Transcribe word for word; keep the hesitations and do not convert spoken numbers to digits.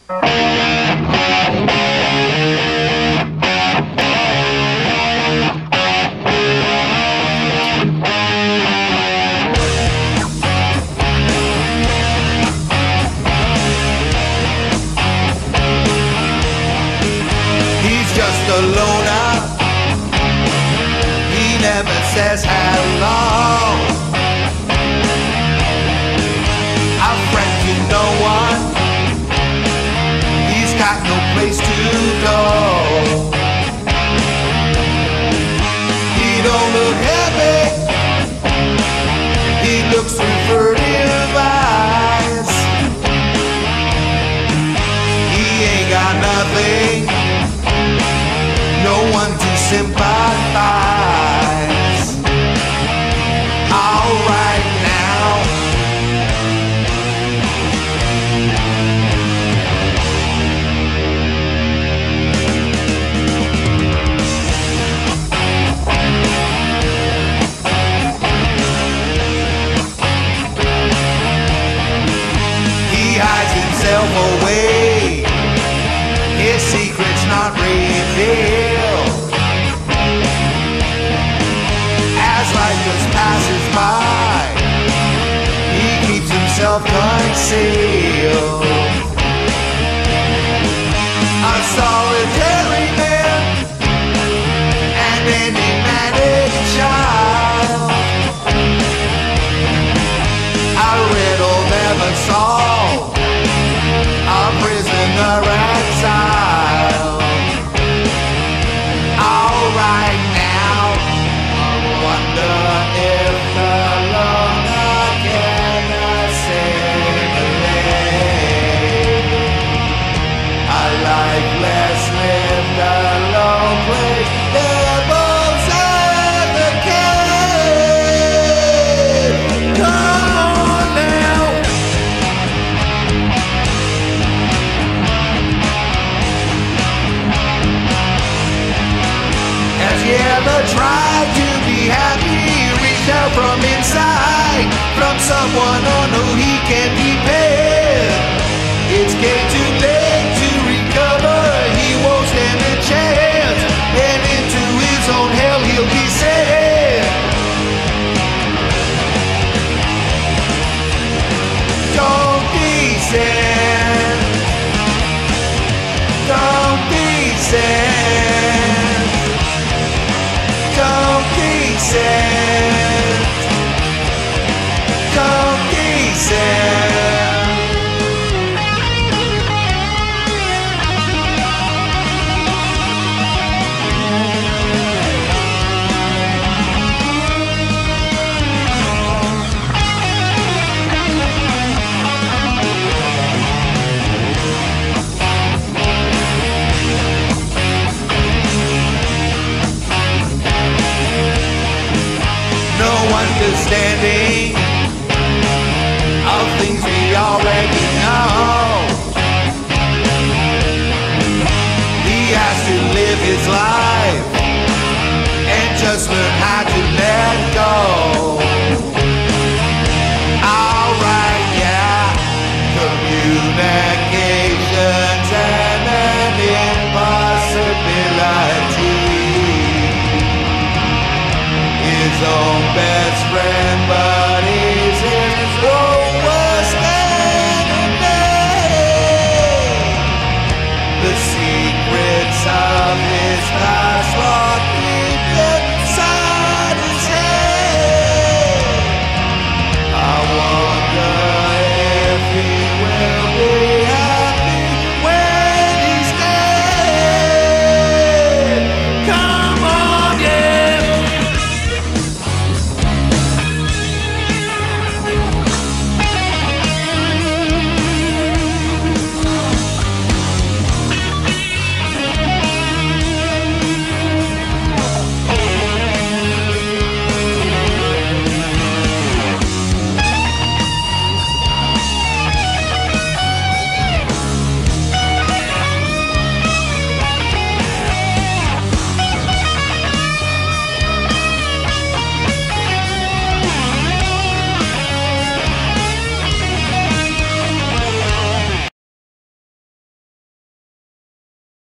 A loner, he never says hello. A friend to no one, he's got no place to go. He don't look happy, he looks through furtive eyes. He ain't got nothing, no one to sympathize. All right now, he hides himself away, his secret's not revealed. As life just passes by, he keeps himself concealed. A solitary man, an enigmatic child, a riddle never solved, a prisoner exile. All right now, I wonder if the loner can assimilate. A life less lived, a lone place, devils advocate. Come on now. Has he ever tried to be happy? Reached out from inside, from someone on who he can depend. It's getting too late to recover, he won't stand a chance, and into his own hell he'll descend. Don't descend, don't descend, don't descend, don't descend. No understanding of things we already know. He has to live his life and just learn how to let go. All right, yeah, communication's an impossibility. His own best friend